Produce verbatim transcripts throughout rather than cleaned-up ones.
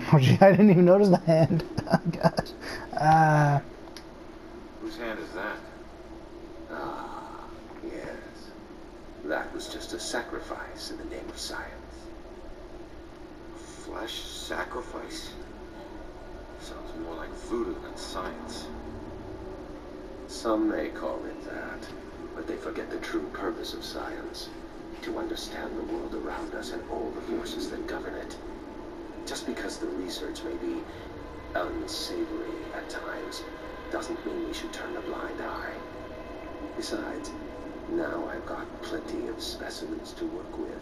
Oh gee, I didn't even notice the hand. Oh gosh. Uh, Whose hand is that? Ah, yes. That was just a sacrifice in the name of science. Flesh sacrifice? Sounds more like voodoo than science. Some may call it that, but they forget the true purpose of science. To understand the world around us and all the forces that govern it. Just because the research may be unsavory at times, doesn't mean we should turn a blind eye. Besides, now I've got plenty of specimens to work with.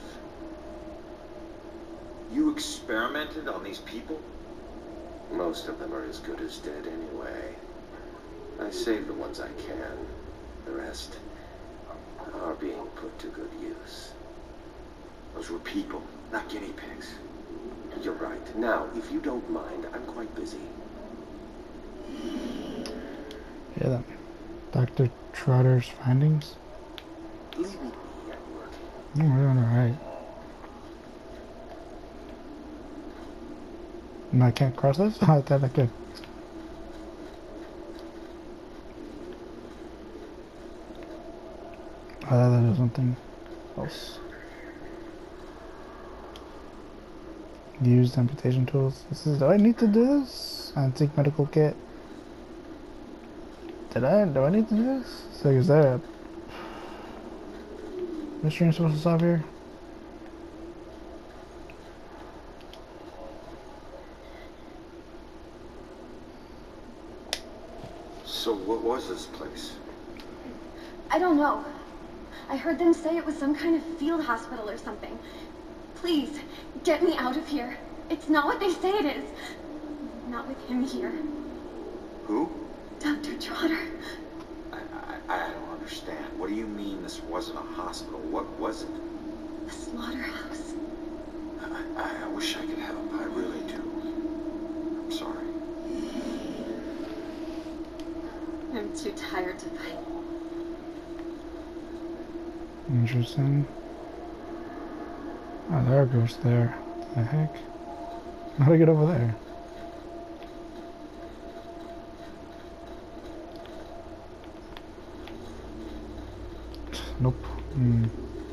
You experimented on these people? Most of them are as good as dead anyway. I save the ones I can. The rest are being put to good use. Those were people, not guinea pigs. You're right. Now, if you don't mind, I'm quite busy. yeah, that Doctor Trotter's findings. Leave me be at work. Oh, we're on the right. No, I can't cross this? Oh, I thought I could. I thought that was something else. Used amputation tools. This is. Do I need to do this? Antique medical kit. Did I? Do I need to do this? So is there a mystery I'm supposed to solve here? So what was this place? I don't know. I heard them say it was some kind of field hospital or something. Please, get me out of here. It's not what they say it is. Not with him here. Who? Doctor Trotter. I, I, I don't understand. What do you mean this wasn't a hospital? What was it? A slaughterhouse. I, I, I wish I could help. I really do. I'm sorry. I'm too tired to fight. Interesting. Oh, there goes there. What the heck? How do I get over there? Nope. Hmm.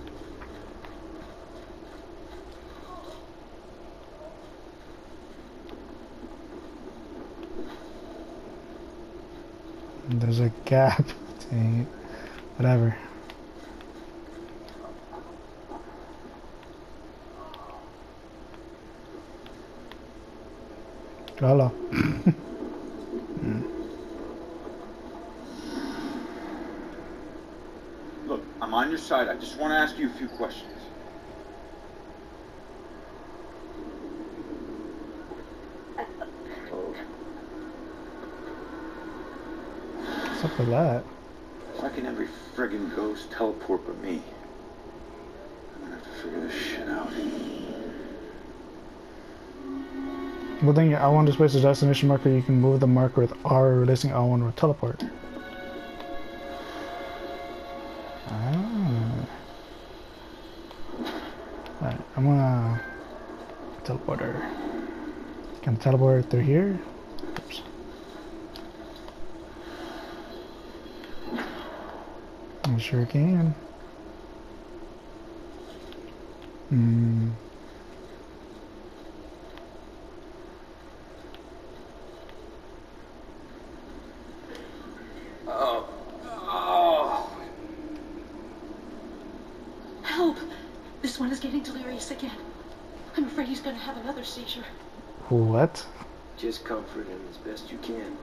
There's a gap. Dang it. Whatever. Hello. mm. Look, I'm on your side. I just want to ask you a few questions. What's up with that? Why can every friggin' ghost teleport but me? I'm gonna have to figure this shit out. Well, then your L one displays the destination marker. You can move the marker with R, releasing L one with teleport. Ah. Alright, I'm gonna teleport her. Can I teleport her through here? Oops. I sure can. Hmm. Oh. Oh. Help! This one is getting delirious again. I'm afraid he's gonna have another seizure. What? Just comfort him as best you can.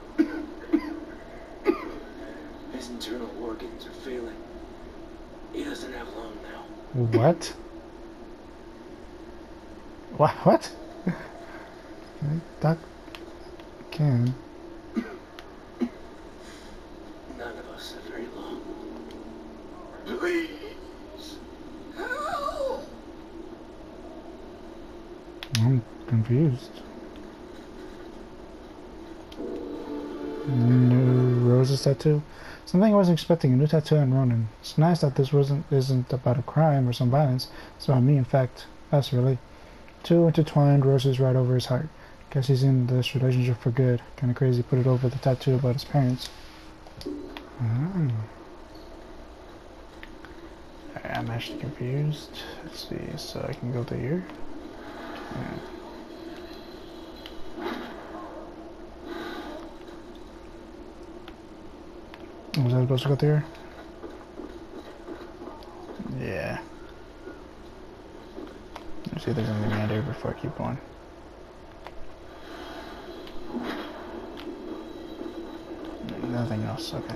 His internal organs are failing. He doesn't have long now. What? What? What? Doc can. None of us have very long. Please. Help. I'm confused. New Rose's tattoo. Something I wasn't expecting. A new tattoo on Ronan. It's nice that this wasn't isn't about a crime or some violence. It's about me, in fact, us really. Two intertwined roses right over his heart. Guess he's in this relationship for good. Kinda crazy, put it over the tattoo about his parents. Mm. I'm actually confused. Let's see, so I can go to here. Yeah. Was I supposed to go there? Yeah. Let's see if there's anything around here before I keep going. Nothing else, okay.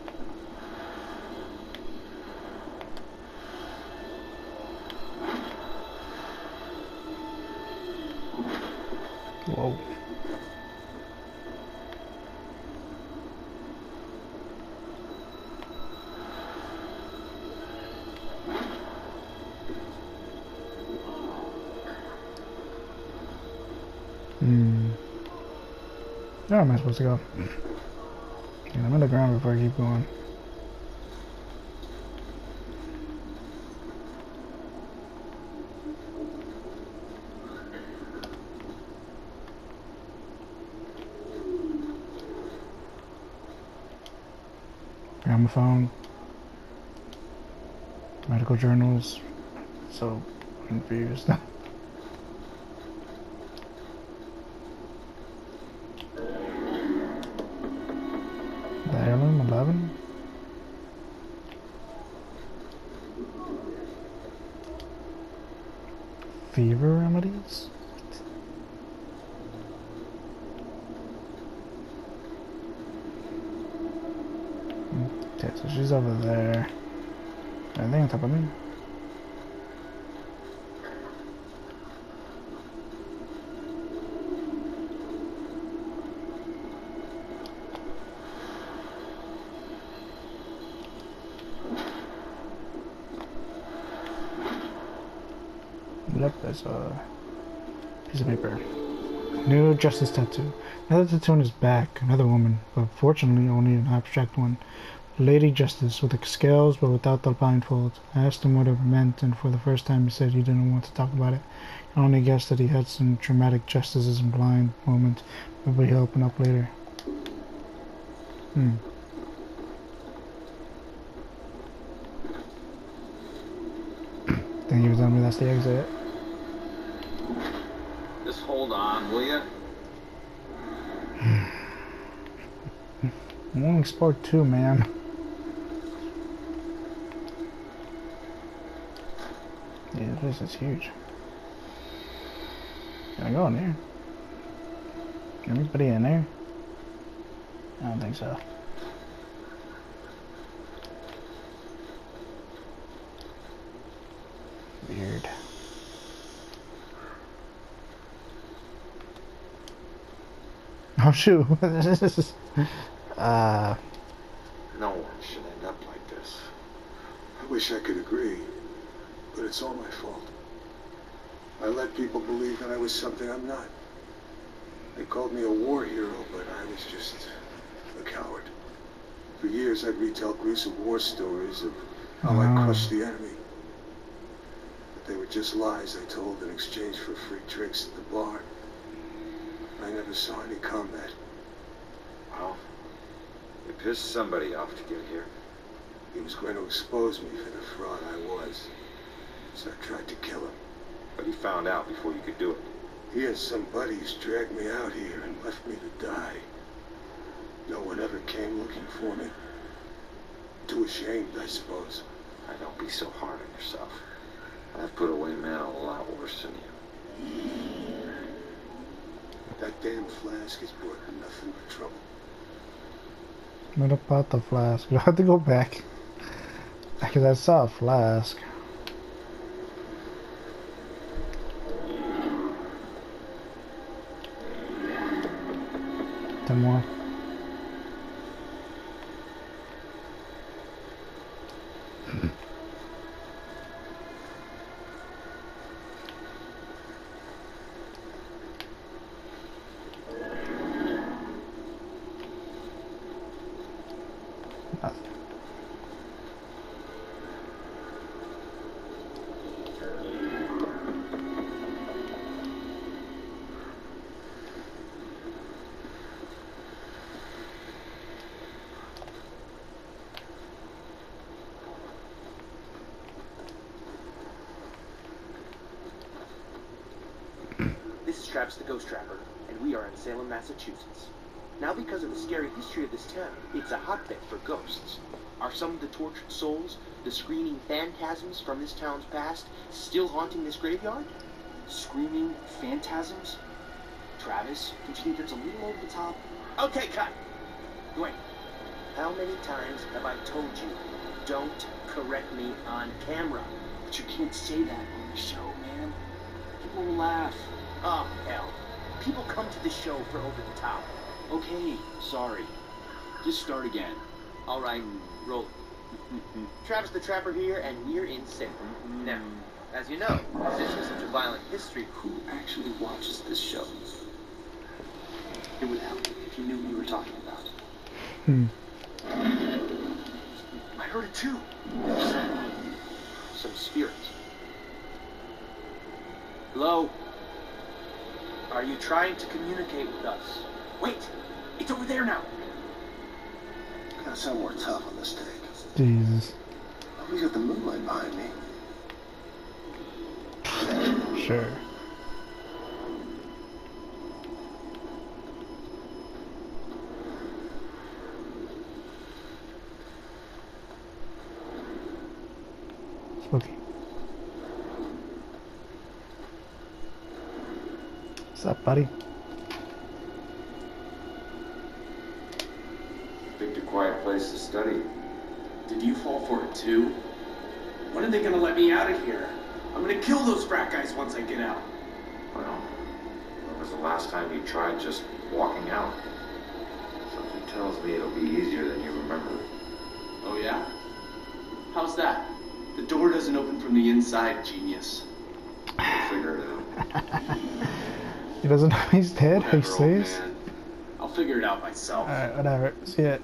Whoa. Hmm. Where am I supposed to go? Yeah, I'm on the ground before I keep going. Gramophone. Medical journals. So confused. The heirloom, eleven. Fever remedies? Okay, so she's over there. Anything on top of me? Yep, there's a piece of paper. New Justice tattoo. Now that the tattoo on his back, another woman, but fortunately only an abstract one. Lady Justice, with the scales but without the blindfold. I asked him what it meant, and for the first time he said he didn't want to talk about it. I only guessed that he had some traumatic justices and blind moment. Maybe he'll open up later. Hmm. Think you were telling me that's the exit? Just hold on, will you? I want to explore too, man. Yeah, this is huge. Can I go in there? Anybody in there? I don't think so. Weird. Oh shoot! This is, uh. No one should end up like this. I wish I could agree, but it's all my fault. I let people believe that I was something I'm not. They called me a war hero, but I was just a coward. For years I'd retell gruesome war stories of how I crushed the enemy. But they were just lies I told in exchange for free drinks at the bar. I never saw any combat. Well, you pissed somebody off to get here. He was going to expose me for the fraud I was. So I tried to kill him. But he found out before you could do it. He and some buddies dragged me out here and left me to die. No one ever came looking for me. Too ashamed, I suppose. I don't be so hard on yourself. I've put away men a lot worse than you. That damn flask has brought nothing but trouble. What about the flask? Do I have to go back? Because I saw a flask. Ten more. Nothing. Travis the Ghost Trapper, and we are in Salem, Massachusetts. Now, because of the scary history of this town, it's a hotbed for ghosts. Are some of the tortured souls, the screaming phantasms from this town's past, still haunting this graveyard? Screaming phantasms? Travis, don't you think that's a little over the top? Okay, cut! Wait. How many times have I told you, don't correct me on camera? But you can't say that on the show, man. People will laugh. Oh, hell. People come to this show for over the top. Okay, sorry. Just start again. All right, roll it. Travis the Trapper here, and we're in Salem. Now, as you know, since there's such a violent history, Who actually watches this show? It would help if you knew what you were talking about. Hmm. I heard it too. Some spirits. Hello? Are you trying to communicate with us? Wait! It's over there now! Gotta sound more tough on this take. Jesus. Nobody's got the moonlight behind me. Sure. Spooky. What's up, buddy? Picked a quiet place to study. Did you fall for it too? When are they gonna let me out of here? I'm gonna kill those frat guys once I get out. Well, when was the last time you tried just walking out? Something tells me it'll be easier than you remember. Oh yeah? How's that? The door doesn't open from the inside, genius. We'll figure it out. He doesn't know he's dead. Are you Whatever, old serious? man. I'll figure it out myself. Alright, whatever. See it.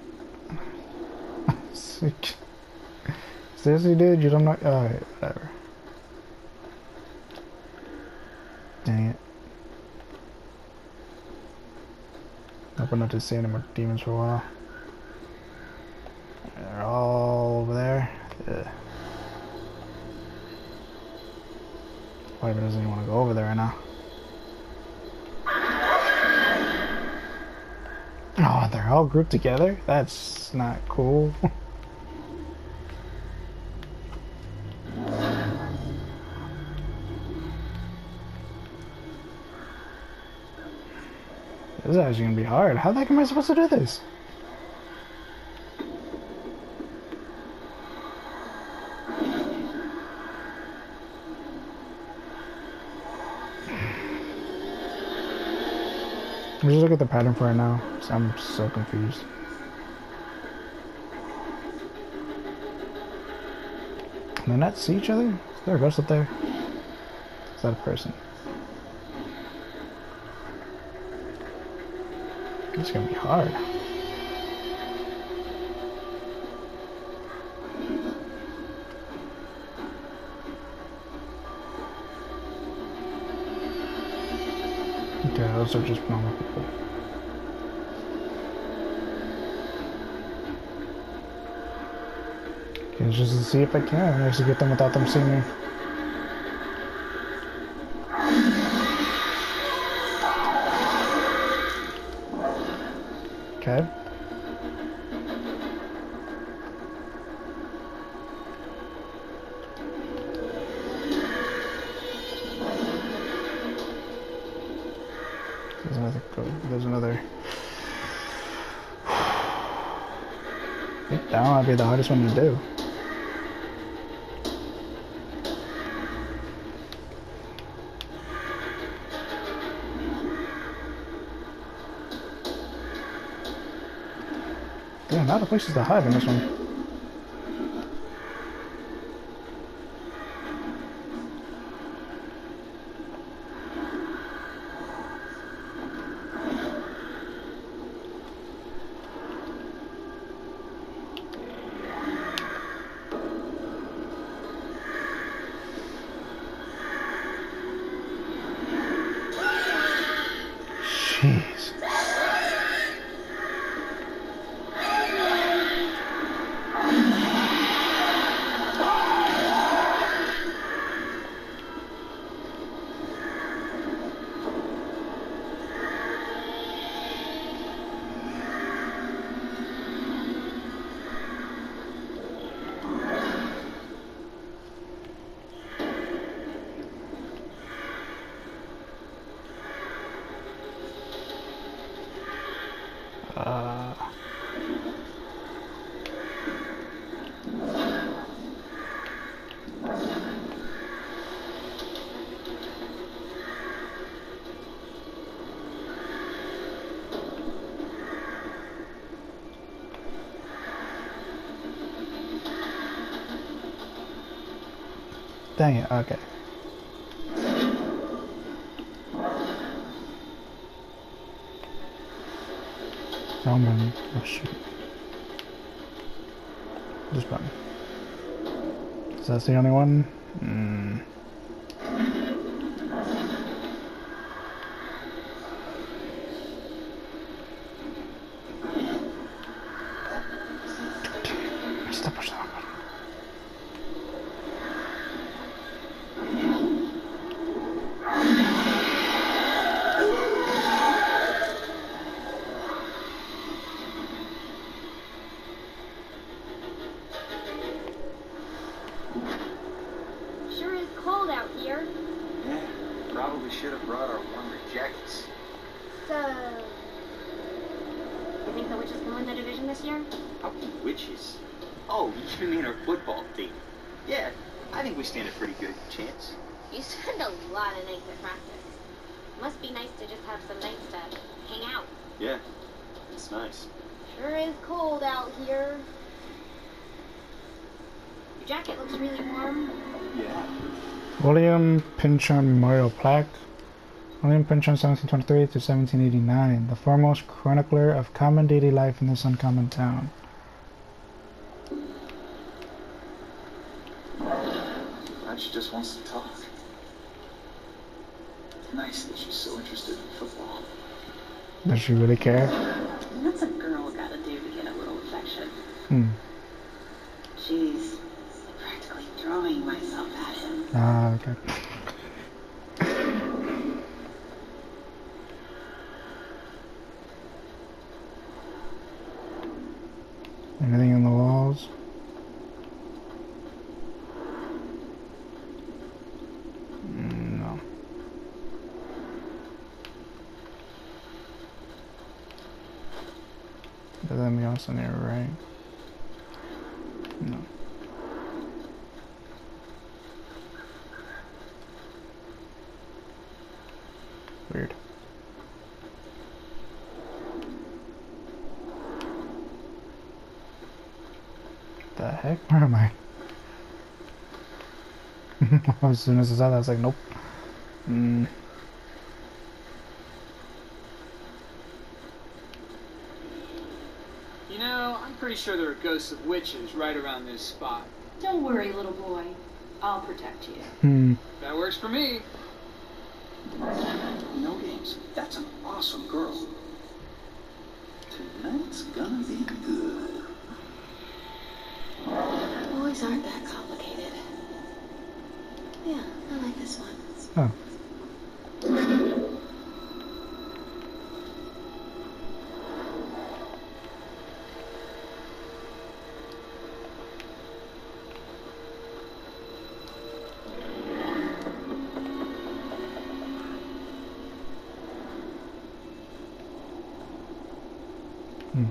Seriously, dude? You don't know? Alright, whatever. Dang it. Hope not to see any more demons for a while. They're all over there. Ugh. Why even doesn't even want to go over there right now? Oh, they're all grouped together? That's not cool. This is actually gonna be hard. How the heck am I supposed to do this? Let me just look at the pattern for right now. So I'm so confused. Can they not see each other? Is there a ghost up there? Is that a person? It's gonna be hard. Okay, those are just normal people. Okay, just to see if I can actually get them without them seeing me. Okay. There's another code. There's another. I think that might be the hardest one to do. Yeah, not a places to hide in this one. Jeez. Uh... Dang it, okay. Wrong button. Oh shoot. This button. Is that the only one? Mm. Stop pushing that button. Sure is cold out here. Yeah, probably should have brought our warmer jackets. So, you think the witches can win the division this year? How many witches? Oh, you mean our football team? Yeah, I think we stand a pretty good chance. You spend a lot of nights at practice. Must be nice to just have some nights to hang out. Yeah, it's nice. Sure is cold out here. Your jacket looks really warm. Yeah. William Pynchon Memorial Plaque. William Pynchon, seventeen twenty-three to seventeen eighty-nine, the foremost chronicler of common daily life in this uncommon town. Now she just wants to talk. It's nice that she's so interested in football. Does she really care? What's a girl gotta do to get a little affection? Hmm. She's practically throwing myself at him. Ah, okay. Anything on the walls? Mm, no. There's anything else in there, right? No. Weird. The heck? Where am I? As soon as I saw that, I was like, nope. Mm. You know, I'm pretty sure there are ghosts of witches right around this spot. Don't worry, little boy. I'll protect you. Hmm. That works for me. No games. That's an awesome girl. Tonight's gonna be good. Boys aren't that complicated. Yeah, I like this one. Oh. Hmm.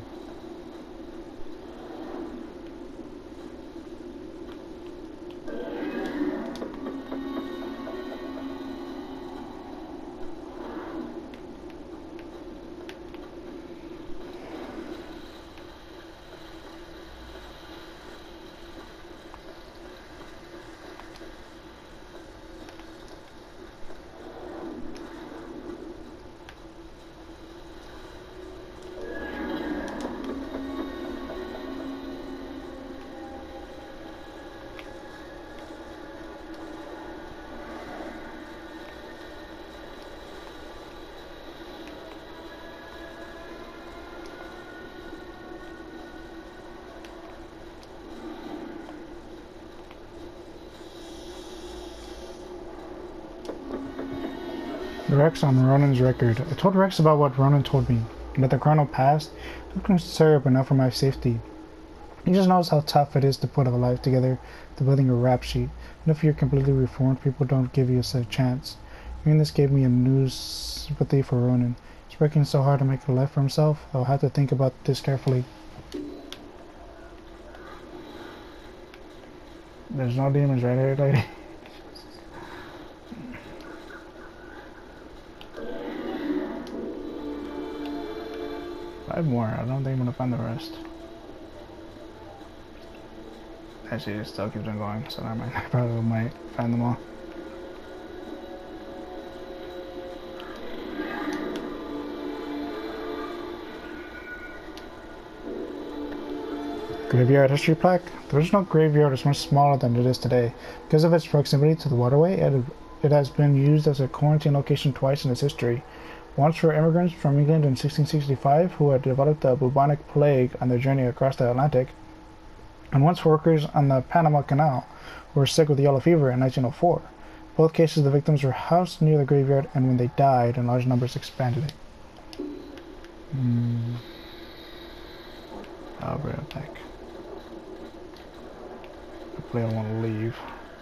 Rex on Ronan's record. I told Rex about what Ronan told me, that the Chrono passed. I don't consider it enough for my safety. He just knows how tough it is to put a life together to building a rap sheet. And if you're completely reformed, people don't give you a chance. Hearing this gave me a new sympathy for Ronan. He's working so hard to make a life for himself. I'll have to think about this carefully. There's no demons right here, lady. Five more. I don't think I'm gonna find the rest. Actually, it still keeps on going, so I might probably might find them all. Graveyard history plaque. The original graveyard is much smaller than it is today. Because of its proximity to the waterway, it, it has been used as a quarantine location twice in its history. Once for immigrants from England in sixteen sixty-five who had developed the bubonic plague on their journey across the Atlantic, and once for workers on the Panama Canal who were sick with yellow fever in nineteen oh four. Both cases, the victims were housed near the graveyard, and when they died, in large numbers expanded it. Hmm. I'll be right back. Hopefully I don't want to leave.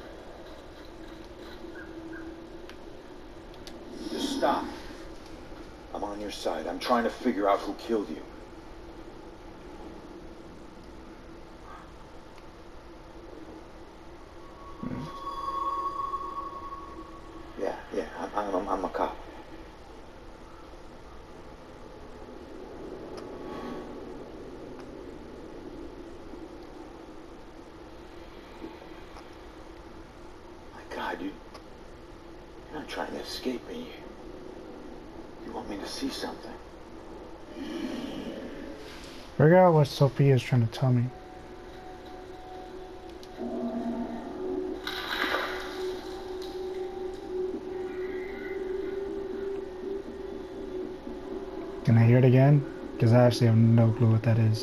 Just stop. I'm on your side. I'm trying to figure out who killed you. Hmm. Yeah, yeah, I'm, I'm, I'm a cop. My God, you, you're not trying to escape me. You want me to see something? Figure out what Sophia is trying to tell me. Can I hear it again? Because I actually have no clue what that is.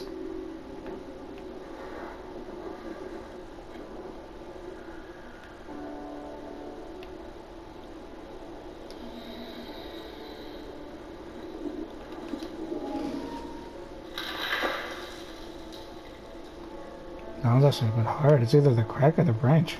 That one's actually a bit hard. It's either the crack or the branch.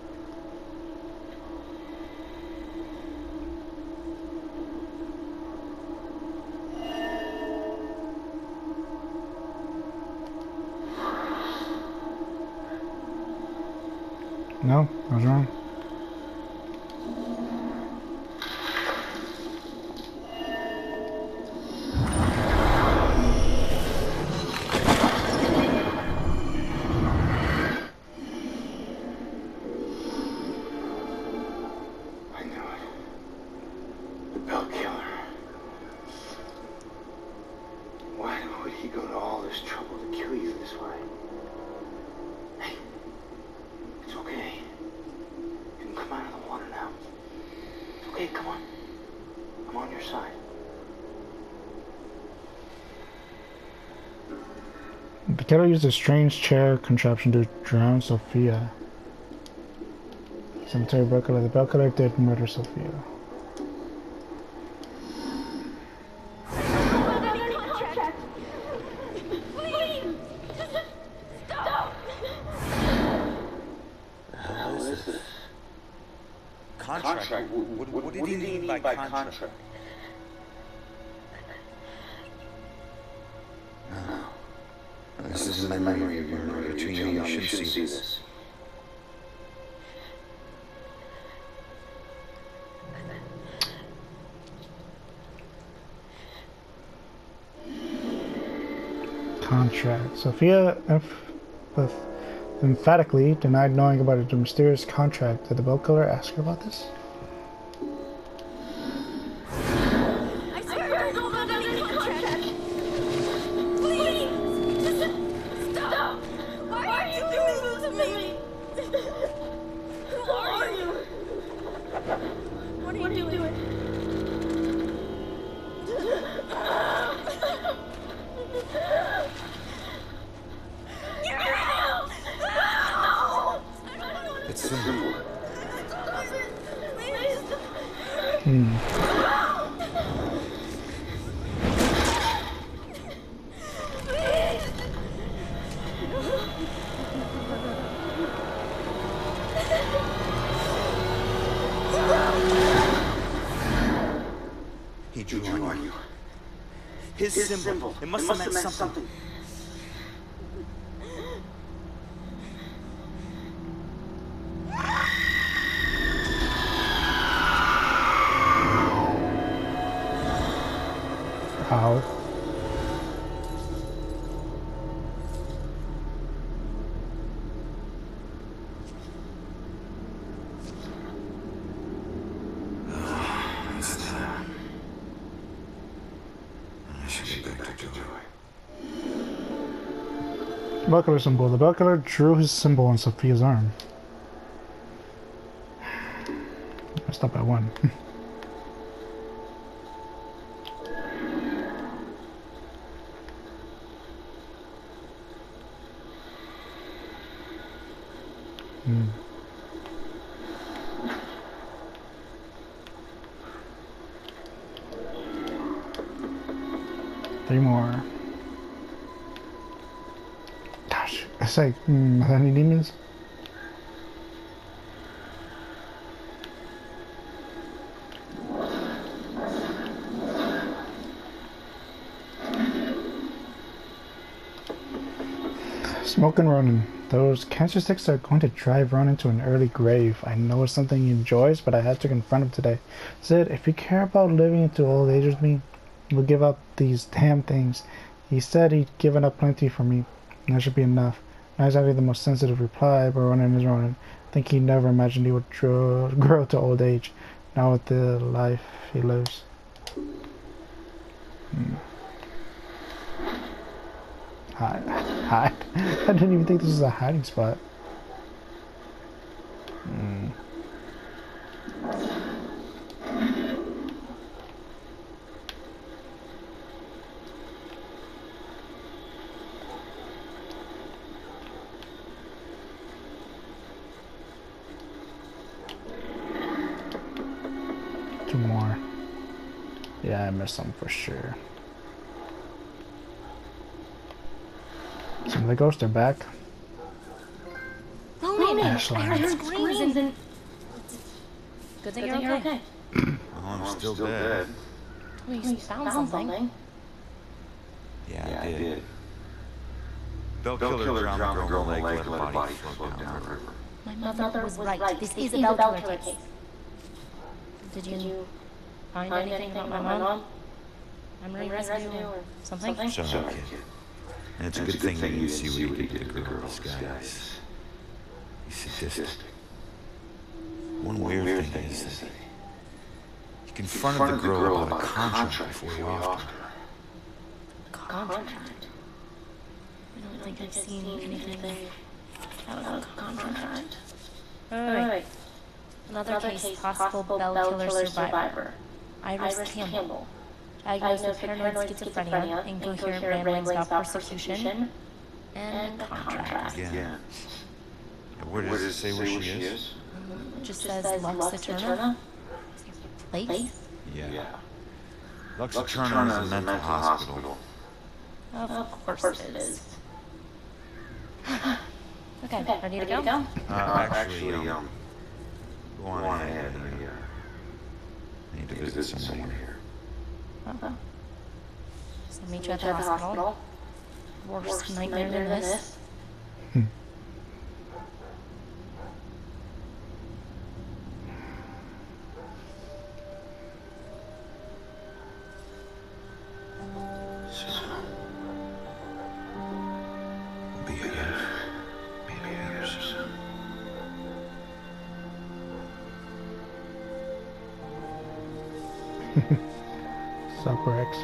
No, I was wrong. The killer used a strange chair contraption to drown Sophia. Cemetery bell killer. The bell killer did murder Sophia. Contract? What, what, what, what did he mean by contract? contract? No. This is my memory of your murder. You're too young, you shouldn't see, see this. Contract. Sophia emph emphatically denied knowing about a mysterious contract. Did the bell killer ask her about this? I swear I don't know about any contract. Please! Stop! Why are you doing this to me? Who are you? What are you doing? It's simple. Hmm. His, His symbol. symbol. It must, it must have meant, meant something. something. How? Buckler symbol. The buckler drew his symbol on Sophia's arm. I stopped at one. hmm. Three more. It's like, mm, are there any demons? Smoking Ronan. Those cancer sticks are going to drive Ronan to an early grave. I know it's something he enjoys, but I had to confront him today. Said, if you care about living into old age with me, we'll give up these damn things. He said he'd given up plenty for me. That should be enough. Not exactly the most sensitive reply, but Ronan is Ronan. I think he never imagined he would grow, grow to old age, not with the life he lives. Hmm. Hide. Hide. I didn't even think this was a hiding spot. Hmm. Two more. Yeah, I missed some for sure. Some of the ghosts are back. Ronan, Ashley. I heard screams and... Good thing you're okay. Oh, I'm still dead. We found something. Yeah, Yeah, I I did. did. Bell Bell killer killer drowned drowned the the girl girl in in the the lake, lake, let the body float down the river. My mother was right. This is a Bell killer case. Did you find anything about my mom? Memory residue or something? Sorry, kid. And it's a good thing that you see what you did to the girl's disguise. He's sadistic. One weird thing is that he confronted the girl about a contract before he offered her. Contract? I don't think I've seen anything about a contract. Alright. Another case, possible Bell killer survivor. Iris Campbell. Diagnosed with paranoid schizophrenia, incoherent ramblings about persecution, and contract. Again. Where does it say where she is? It just says Lux Eterna. Place? Yeah. Lux Eterna is a mental hospital. Of course it is. Okay, ready to go? Uh, actually, um, go on ahead. I need to visit someone here. Uh-huh. So meet you at the hospital. Worst nightmare than this. Super X.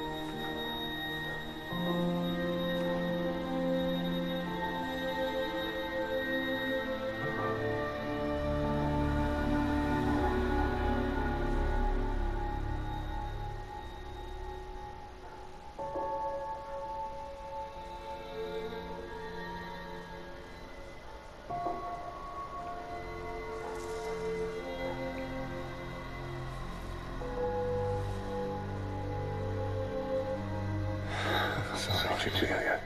Julia.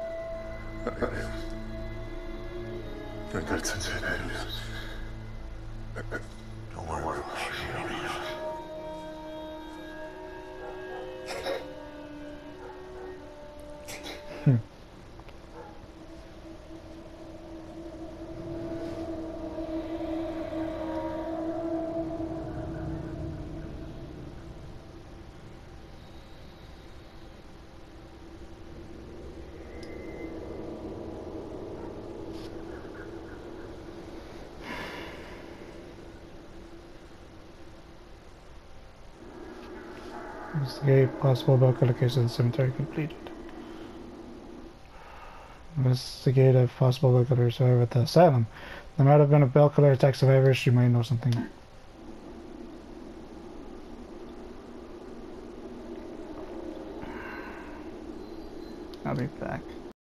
That's it. Don't worry about it. Investigate possible bell killer case in the cemetery completed. Investigate a possible bell killer survivor at the asylum. There might have been a bell killer attack survivor. She might know something. I'll be back.